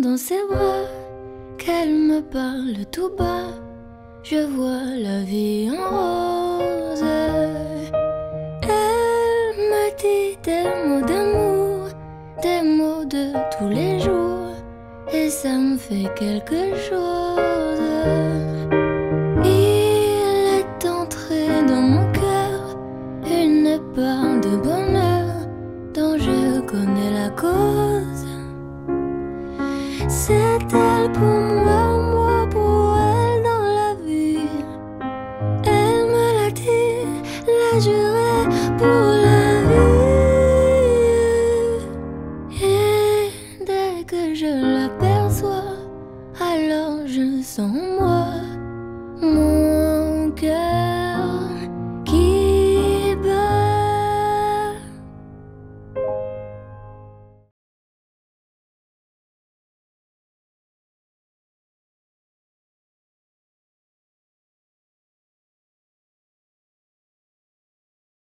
dans ses bras, qu'elle me parle tout bas. Je vois la vie en rose. Elle me dit des mots d'amour, des mots de tous les jours, et ça me fait quelque chose. Il est entré dans mon cœur une part de bonheur dont je connais la cause. C'est elle pour moi, moi pour elle dans la vie. Elle me l'a dit, l'a juré pour la vie. Et dès que je l'aperçois, alors je sens